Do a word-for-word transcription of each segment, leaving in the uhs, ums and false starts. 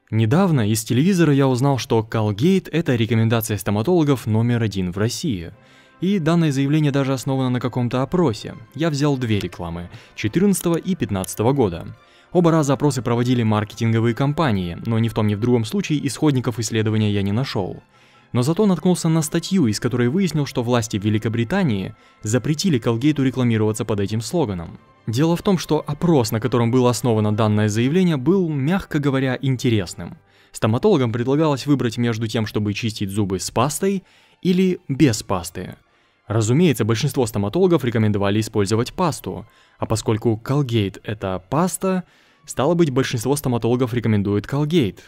Недавно из телевизора я узнал, что Colgate – это рекомендация стоматологов номер один в России. И данное заявление даже основано на каком-то опросе. Я взял две рекламы – две тысячи четырнадцатого и две тысячи пятнадцатого года. Оба раза опросы проводили маркетинговые компании, но ни в том ни в другом случае исходников исследования я не нашел. Но зато наткнулся на статью, из которой выяснил, что власти в Великобритании запретили Colgate рекламироваться под этим слоганом. Дело в том, что опрос, на котором было основано данное заявление, был, мягко говоря, интересным. Стоматологам предлагалось выбрать между тем, чтобы чистить зубы с пастой или без пасты. Разумеется, большинство стоматологов рекомендовали использовать пасту, а поскольку Colgate – это паста, стало быть, большинство стоматологов рекомендует Colgate.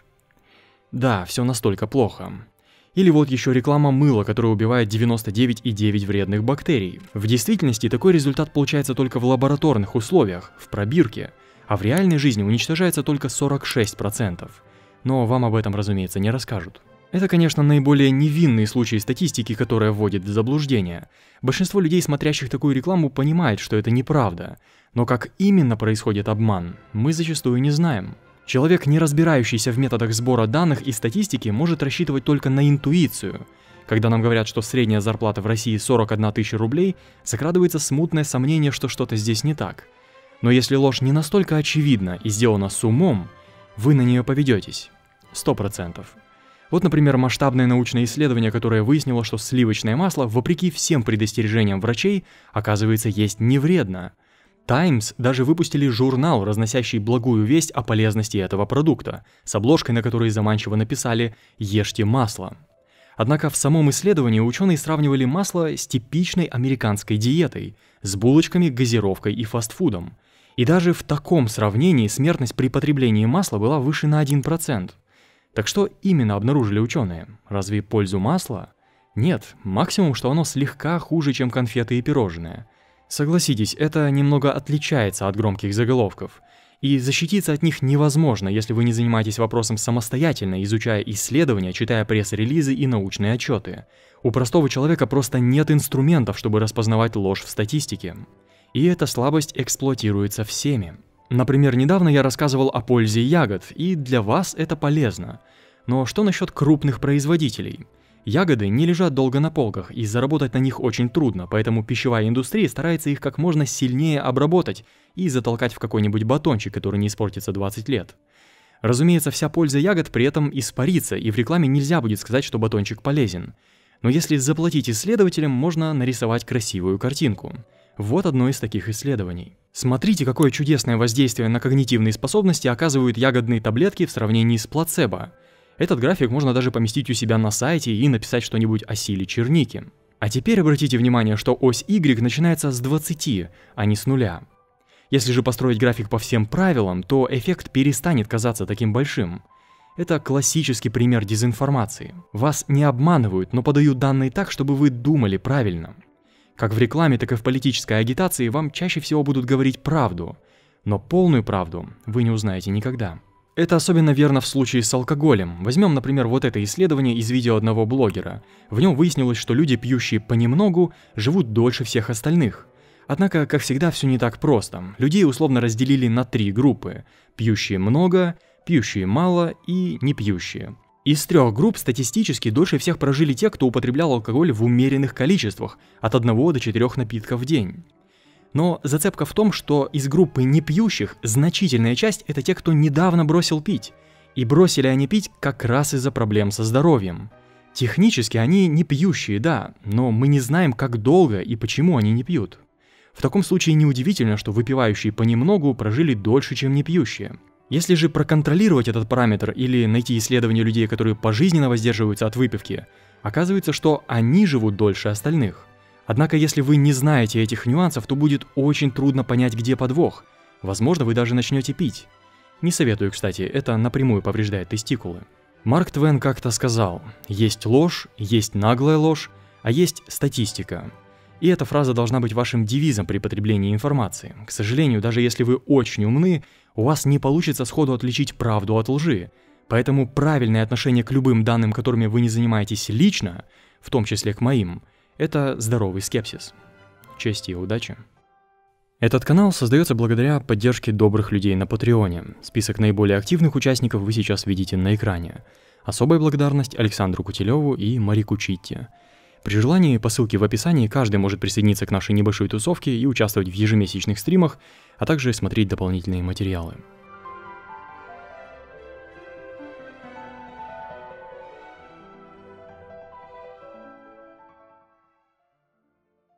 Да, все настолько плохо. Или вот еще реклама мыла, которое убивает девяносто девять и девять десятых вредных бактерий. В действительности такой результат получается только в лабораторных условиях, в пробирке, а в реальной жизни уничтожается только сорок шесть процентов. Но вам об этом, разумеется, не расскажут. Это, конечно, наиболее невинные случаи статистики, которая вводит в заблуждение. Большинство людей, смотрящих такую рекламу, понимает, что это неправда. Но как именно происходит обман, мы зачастую не знаем. Человек, не разбирающийся в методах сбора данных и статистики, может рассчитывать только на интуицию. Когда нам говорят, что средняя зарплата в России сорок одна тысяча рублей, закрадывается смутное сомнение, что что-то здесь не так. Но если ложь не настолько очевидна и сделана с умом, вы на нее поведетесь. Сто процентов. Вот, например, масштабное научное исследование, которое выяснило, что сливочное масло, вопреки всем предостережениям врачей, оказывается, есть не вредно. Times даже выпустили журнал, разносящий благую весть о полезности этого продукта, с обложкой, на которой заманчиво написали «Ешьте масло». Однако в самом исследовании ученые сравнивали масло с типичной американской диетой, с булочками, газировкой и фастфудом. И даже в таком сравнении смертность при потреблении масла была выше на один процент. Так что именно обнаружили ученые? Разве пользу масла? Нет, максимум, что оно слегка хуже, чем конфеты и пирожные. Согласитесь, это немного отличается от громких заголовков. И защититься от них невозможно, если вы не занимаетесь вопросом самостоятельно, изучая исследования, читая пресс-релизы и научные отчеты. У простого человека просто нет инструментов, чтобы распознавать ложь в статистике. И эта слабость эксплуатируется всеми. Например, недавно я рассказывал о пользе ягод, и для вас это полезно. Но что насчет крупных производителей? Ягоды не лежат долго на полках, и заработать на них очень трудно, поэтому пищевая индустрия старается их как можно сильнее обработать и затолкать в какой-нибудь батончик, который не испортится двадцать лет. Разумеется, вся польза ягод при этом испарится, и в рекламе нельзя будет сказать, что батончик полезен. Но если заплатить исследователям, можно нарисовать красивую картинку. Вот одно из таких исследований. Смотрите, какое чудесное воздействие на когнитивные способности оказывают ягодные таблетки в сравнении с плацебо. Этот график можно даже поместить у себя на сайте и написать что-нибудь о силе черники. А теперь обратите внимание, что ось Y начинается с двадцати, а не с нуля. Если же построить график по всем правилам, то эффект перестанет казаться таким большим. Это классический пример дезинформации. Вас не обманывают, но подают данные так, чтобы вы думали правильно. Как в рекламе, так и в политической агитации вам чаще всего будут говорить правду, но полную правду вы не узнаете никогда. Это особенно верно в случае с алкоголем. Возьмем, например, вот это исследование из видео одного блогера. В нем выяснилось, что люди, пьющие понемногу, живут дольше всех остальных. Однако, как всегда, все не так просто. Людей условно разделили на три группы: пьющие много, пьющие мало и не пьющие. Из трех групп статистически дольше всех прожили те, кто употреблял алкоголь в умеренных количествах, от одного до четырёх напитков в день. Но зацепка в том, что из группы непьющих значительная часть – это те, кто недавно бросил пить. И бросили они пить как раз из-за проблем со здоровьем. Технически они не пьющие, да, но мы не знаем, как долго и почему они не пьют. В таком случае неудивительно, что выпивающие понемногу прожили дольше, чем непьющие. Если же проконтролировать этот параметр или найти исследования людей, которые пожизненно воздерживаются от выпивки, оказывается, что они живут дольше остальных. Однако, если вы не знаете этих нюансов, то будет очень трудно понять, где подвох. Возможно, вы даже начнете пить. Не советую, кстати, это напрямую повреждает тестикулы. Марк Твен как-то сказал: «Есть ложь, есть наглая ложь, а есть статистика». И эта фраза должна быть вашим девизом при потреблении информации. К сожалению, даже если вы очень умны, у вас не получится сходу отличить правду от лжи. Поэтому правильное отношение к любым данным, которыми вы не занимаетесь лично, в том числе к моим, это здоровый скепсис. Чести и удачи. Этот канал создается благодаря поддержке добрых людей на Патреоне. Список наиболее активных участников вы сейчас видите на экране. Особая благодарность Александру Кутилеву и Марику Читти. При желании по ссылке в описании каждый может присоединиться к нашей небольшой тусовке и участвовать в ежемесячных стримах, а также смотреть дополнительные материалы.